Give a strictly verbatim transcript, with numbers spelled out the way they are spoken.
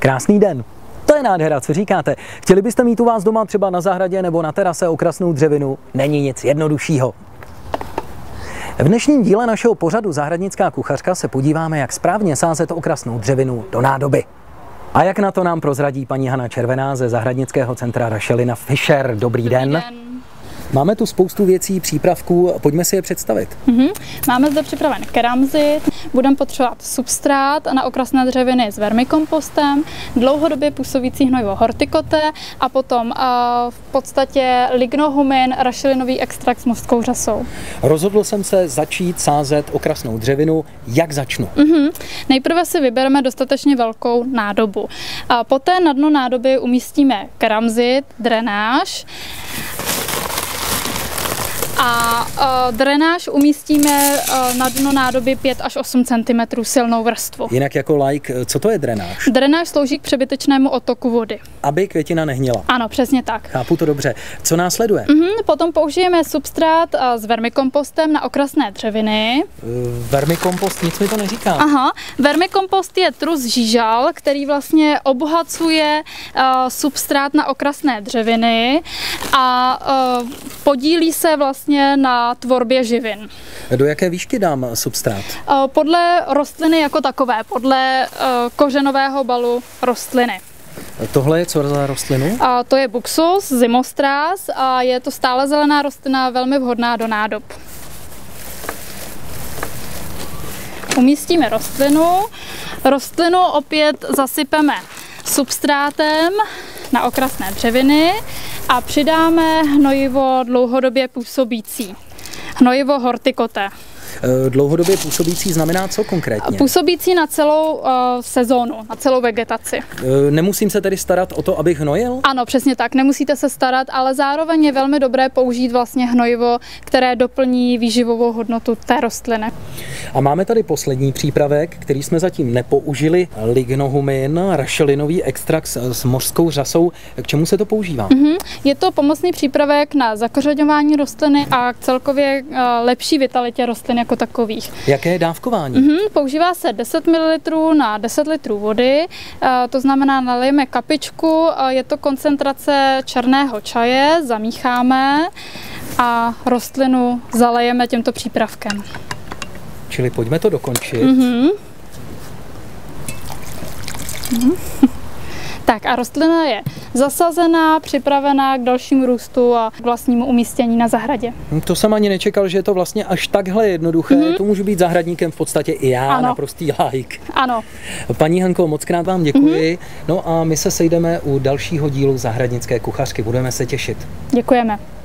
Krásný den. To je nádhera, co říkáte? Chtěli byste mít u vás doma třeba na zahradě nebo na terase okrasnou dřevinu? Není nic jednoduššího. V dnešním díle našeho pořadu Zahradnická kuchařka se podíváme, jak správně sázet okrasnou dřevinu do nádoby. A jak na to nám prozradí paní Hana Červená ze Zahradnického centra Rašelina Fischer. Dobrý, Dobrý den. den. Máme tu spoustu věcí, přípravků, pojďme si je představit. Mm-hmm. Máme zde připraven keramzit, budeme potřebovat substrát na okrasné dřeviny s vermikompostem, dlouhodobě působící hnojivo hortikoté a potom uh, v podstatě lignohumin, rašelinový extrakt s mořskou řasou. Rozhodl jsem se začít sázet okrasnou dřevinu. Jak začnu? Mm-hmm. Nejprve si vybereme dostatečně velkou nádobu. A poté na dno nádoby umístíme keramzit, drenáž. A uh, drenáž umístíme uh, na dno nádoby pět až osm centimetrů silnou vrstvu. Jinak jako like, co to je drenáž? Drenáž slouží k přebytečnému odtoku vody. Aby květina nehnila. Ano, přesně tak. Chápu to dobře. Co následuje? Mm-hmm, potom použijeme substrát uh, s vermikompostem na okrasné dřeviny. Uh, vermikompost, nic mi to neříká. Aha, vermikompost je trus žížal, který vlastně obohacuje uh, substrát na okrasné dřeviny a uh, podílí se vlastně na tvorbě živin. Do jaké výšky dám substrát? Podle rostliny jako takové, podle kořenového balu rostliny. Tohle je co za rostlinu? A to je buxus, zimostrás a je to stále zelená rostlina, velmi vhodná do nádob. Umístíme rostlinu. Rostlinu opět zasypeme substrátem na okrasné dřeviny a přidáme hnojivo dlouhodobě působící. Hnojivo hortikoté. Dlouhodobě působící znamená co konkrétně? Působící na celou uh, sezónu, na celou vegetaci. Nemusím se tedy starat o to, abych hnojil? Ano, přesně tak, nemusíte se starat, ale zároveň je velmi dobré použít vlastně hnojivo, které doplní výživovou hodnotu té rostliny. A máme tady poslední přípravek, který jsme zatím nepoužili, lignohumin, rašelinový extrakt s mořskou řasou. K čemu se to používá? Mm-hmm. Je to pomocný přípravek na zakořeňování rostliny a k celkově uh, lepší vitalitě rostlin jako takových. Jaké je dávkování? Mm-hmm, používá se deset mililitrů na deset litrů vody, e, to znamená nalijeme kapičku, e, je to koncentrace černého čaje, zamícháme a rostlinu zalejeme tímto přípravkem. Čili pojďme to dokončit. Mm-hmm. Mm-hmm. Tak a rostlina je zasazená, připravená k dalšímu růstu a k vlastnímu umístění na zahradě. To jsem ani nečekal, že je to vlastně až takhle jednoduché. Mm-hmm. To můžu být zahradníkem v podstatě i já, ano. Naprostý like. Ano. Paní Hanko, moc krát vám děkuji. Mm-hmm. No a my se sejdeme u dalšího dílu Zahradnické kuchařky. Budeme se těšit. Děkujeme.